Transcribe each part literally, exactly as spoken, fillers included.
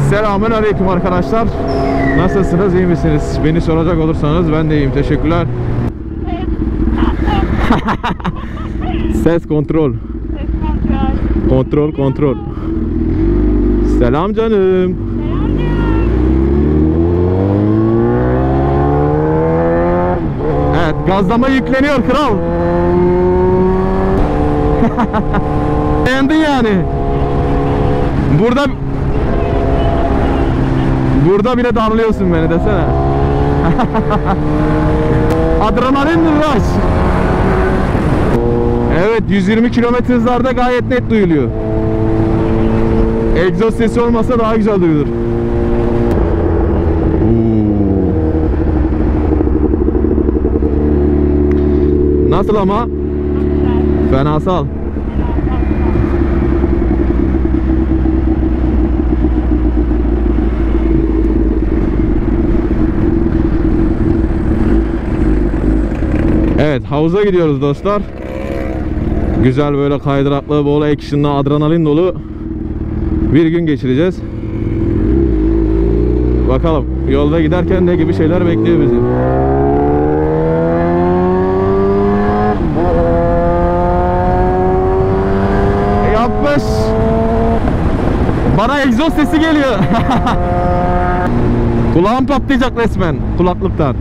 Selamünaleyküm arkadaşlar. Nasılsınız, iyi misiniz? Beni soracak olursanız ben de iyiyim, teşekkürler. Ses kontrol. Ses kontrol. Kontrol kontrol. Selam canım. Evet, gazlama yükleniyor kral. Beğendin yani. Burada Burada bile darlıyorsun beni desene. Adrenalin rush. Evet, yüz yirmi kilometre hızlarda gayet net duyuluyor. Egzoz sesi olmasa daha güzel duyulur. Nasıl ama? Fenasal. Evet, havuza gidiyoruz dostlar. Güzel böyle kaydıraklı, bol action'lı, adrenalin dolu bir gün geçireceğiz. Bakalım yolda giderken ne gibi şeyler bekliyor bizi. Yapmış. Bana egzoz sesi geliyor. Kulağım patlayacak resmen kulaklıktan.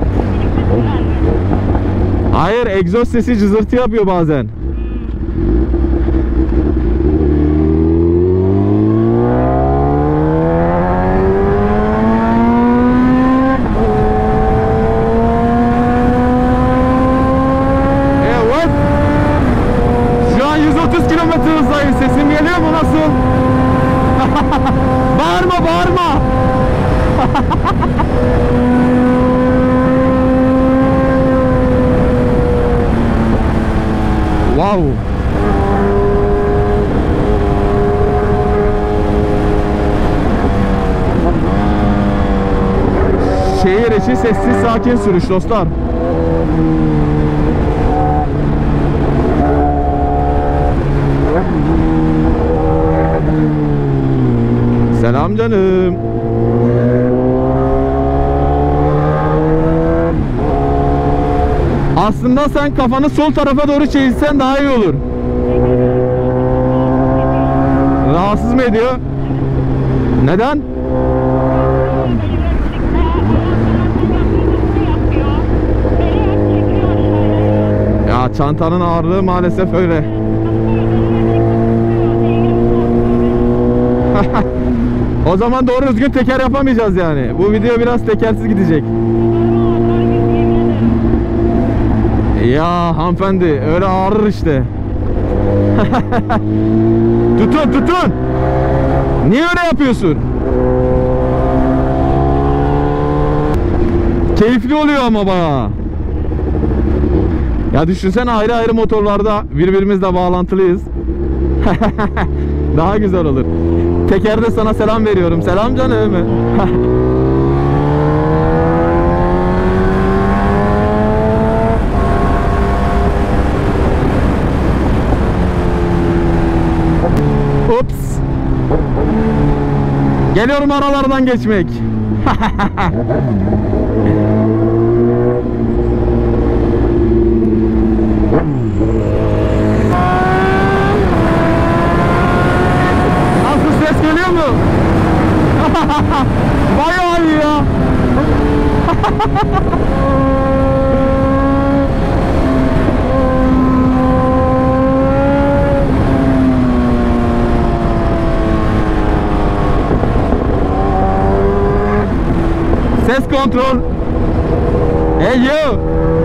Hayır, egzoz sesi cızırtı yapıyor bazen. Evet. Şu an yüz otuz kilometre hızdayım. Sesim geliyor mu, nasıl? Bağırma bağırma. Wow. Şehir içi sessiz sakin sürüş dostlar. Selam canım. Aslında sen kafanı sol tarafa doğru çevirsen daha iyi olur. Rahatsız mı ediyor? Neden? Ya çantanın ağırlığı maalesef öyle. O zaman doğru düzgün teker yapamayacağız yani. Bu video biraz tekersiz gidecek. Ya hanımefendi, öyle ağrır işte. Tutun tutun. Niye öyle yapıyorsun? Keyifli oluyor ama bayağı. Ya düşünsene, ayrı ayrı motorlarda birbirimizle bağlantılıyız. Daha güzel olur. Tekerde sana selam veriyorum. Selam canım. Ups. Geliyorum aralardan geçmek. Nasıl, ses geliyor mu? Bayağı iyi ya. Ses kontrol. Hey yo.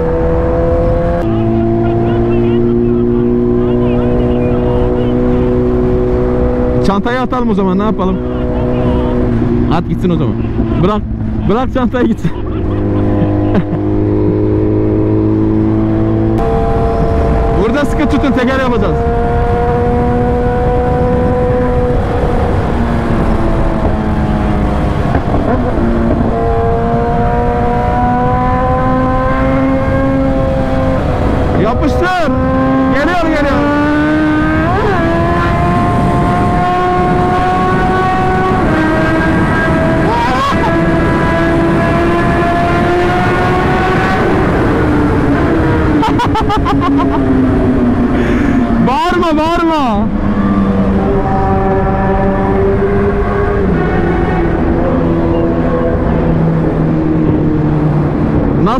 Çantayı atalım o zaman, ne yapalım? At gitsin o zaman. Bırak. Bırak çantayı gitsin. Burada sıkı tutun, teker yapacağız. Yapıştır. Geliyor geliyor.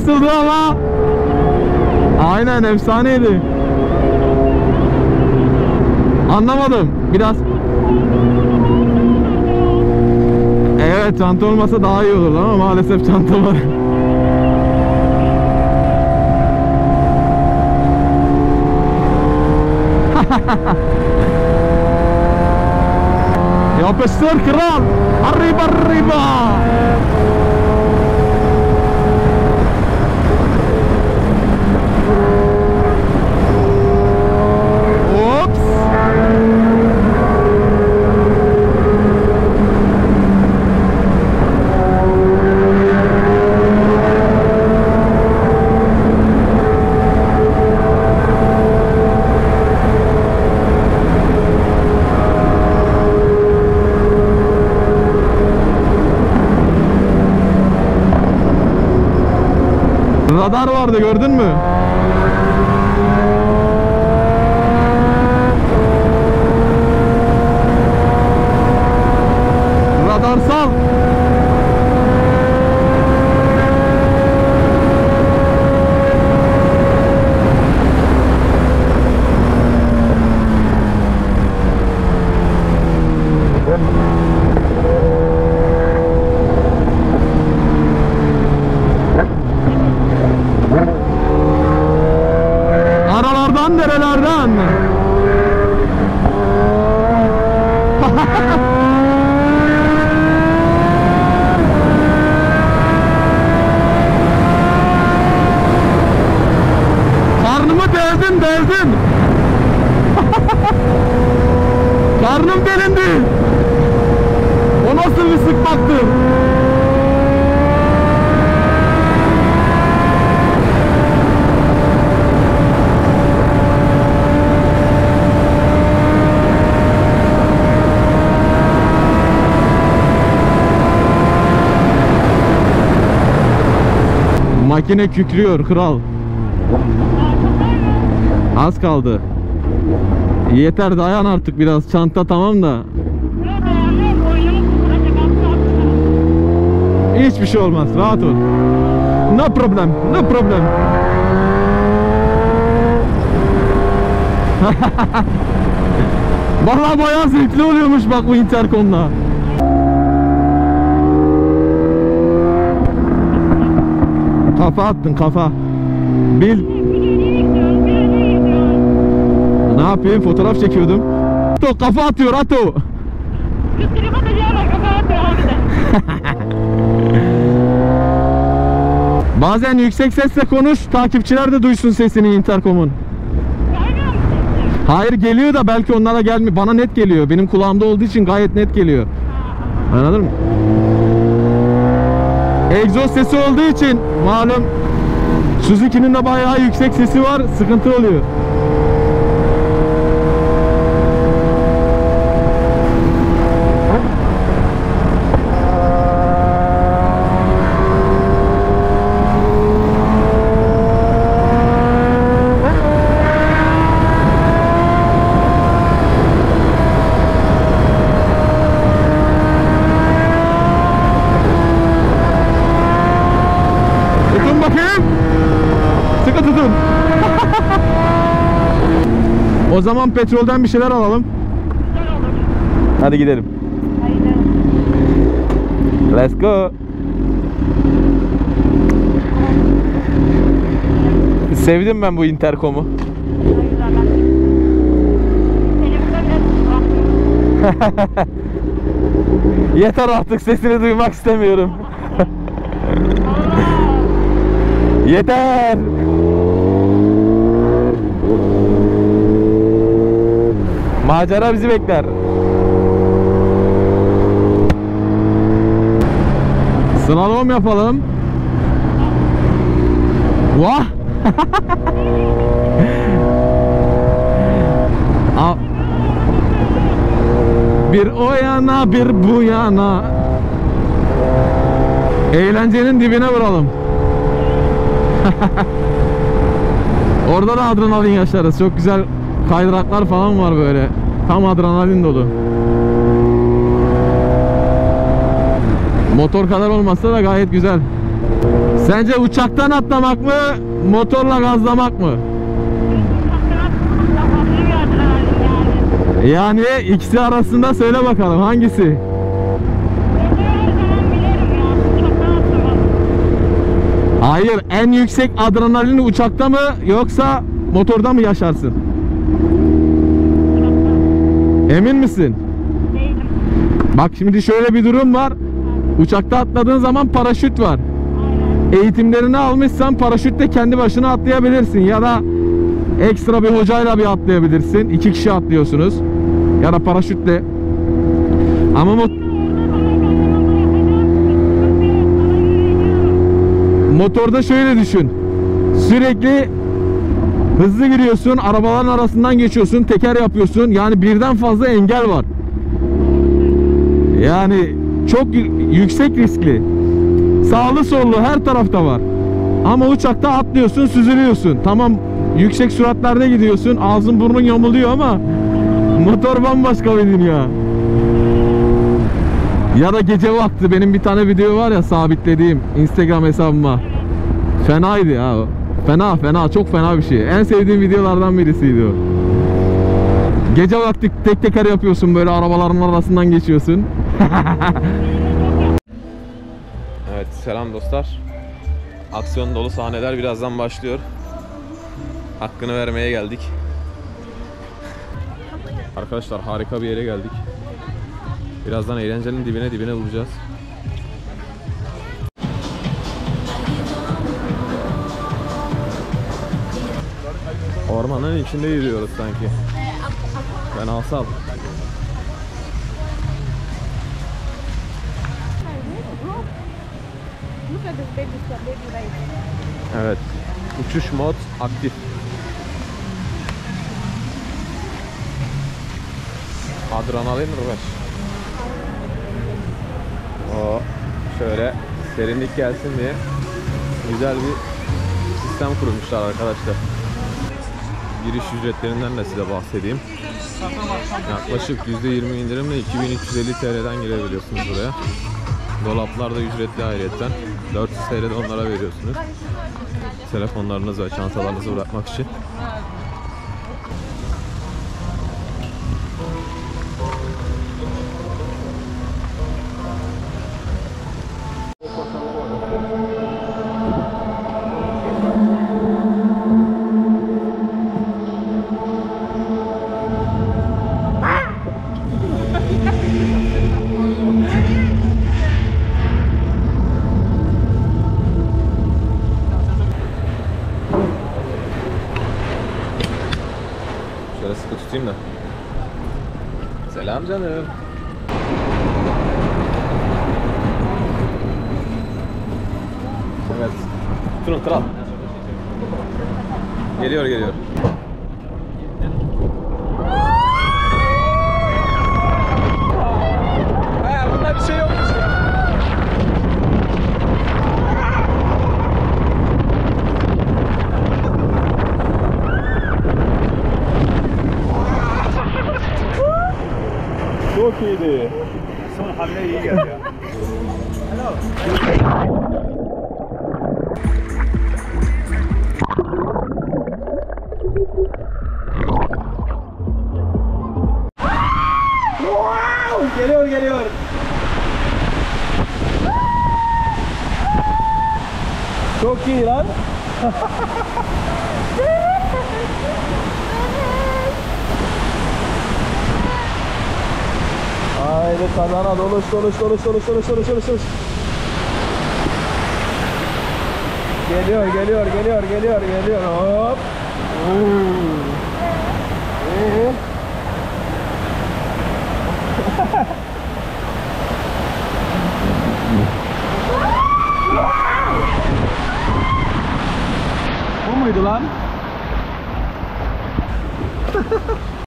nasıldı ama? Aynen efsaneydi. Anlamadım. Biraz. Evet, çanta olmasa daha iyi olurdu ama maalesef çanta var. Yapıştır kral. Arriba arriba. Ops. Radar vardı, gördün mü? Radar sal. Aralardan, nerelerden? Karnımı deldim deldim. Karnım delindi. O nasıl bir sıkmaktı? Makine kükrüyor kral. Az kaldı. Yeter, dayan artık biraz. Çanta tamam da. Hiçbir şey olmaz. Rahat ol. No problem. No problem. Vallahi bayağı zevkli oluyormuş bak bu interkomla. Kafa attın kafa. Bil. Ne yapayım? Fotoğraf çekiyordum. Ato kafa atıyor Ato. Bazen yüksek sesle konuş, takipçiler de duysun sesini interkomun. Hayır, geliyor da belki onlara gelmiyor. Bana net geliyor. Benim kulağımda olduğu için gayet net geliyor. Anladın mı? Egzoz sesi olduğu için malum Suzuki'nin de bayağı yüksek sesi var, sıkıntı oluyor. Sıkı tutun. O zaman petrolden bir şeyler alalım. Güzel olur. Hadi gidelim. Haydi. Let's go. Sevdim ben bu interkomu. Hayırlar bak. Elimde biraz Yeter artık, sesini duymak istemiyorum. Yeter. Macera bizi bekler. Slalom yapalım. Vah. Al. Bir o yana bir bu yana. Eğlencenin dibine vuralım. Orada da adrenalin yaşarız. Çok güzel kaydıraklar falan var böyle. Tam adrenalin dolu. Motor kadar olmasa da gayet güzel. Sence uçaktan atlamak mı, motorla gazlamak mı? Yani ikisi arasında söyle bakalım hangisi? Hayır, en yüksek adrenalini uçakta mı yoksa motorda mı yaşarsın? Emin misin? Değilim. Bak şimdi şöyle bir durum var. Uçakta atladığın zaman paraşüt var. Aynen. Eğitimlerini almışsan paraşütle kendi başına atlayabilirsin ya da ekstra bir hocayla bir atlayabilirsin. İki kişi atlıyorsunuz ya da paraşütle. Ama mot motorda şöyle düşün. Sürekli hızlı giriyorsun, arabaların arasından geçiyorsun, teker yapıyorsun. Yani birden fazla engel var. Yani çok yüksek riskli. Sağlı sollu her tarafta var. Ama uçakta atlıyorsun, süzülüyorsun. Tamam, yüksek süratlerde gidiyorsun, ağzın burnun yamuluyor ama motor bambaşka bir dünya. Ya da gece vakti benim bir tane video var ya, sabitlediğim Instagram hesabıma. Fenaydı ya o. Fena fena, çok fena bir şey. En sevdiğim videolardan birisiydi o. Gece vakti tek teker yapıyorsun, böyle arabaların arasından geçiyorsun. Evet, selam dostlar. Aksiyon dolu sahneler birazdan başlıyor. Hakkını vermeye geldik. Arkadaşlar harika bir yere geldik. Birazdan eğlencenin dibine dibine vuracağız. Ormanın içinde yürüyoruz sanki. Ben alsam. Evet. Uçuş mod aktif. Adrenalin rush. O şöyle serinlik gelsin diye güzel bir sistem kurmuşlar arkadaşlar. Giriş ücretlerinden de size bahsedeyim. Yaklaşık yüzde yirmi indirimle iki bin üç yüz elli T L'den girebiliyorsunuz buraya. Dolaplar da ücretli ayrıyetten. dört yüz T L'de onlara veriyorsunuz. Telefonlarınızı ve çantalarınızı bırakmak için. Şöyle sıkı tutayım da. Selam canım. Evet. Tutun kral. Geliyor geliyor. He, bunda bir şey yokmuş ya. Çok iyiydi. Son hamle iyi geldi ya. Hello. Wow! Geliyor geliyor. Çok iyi lan. Haydi kazana doluş doluş doluş doluş doluş doluş doluş doluş. Geliyor geliyor geliyor geliyor geliyor hop. Oo. Oo.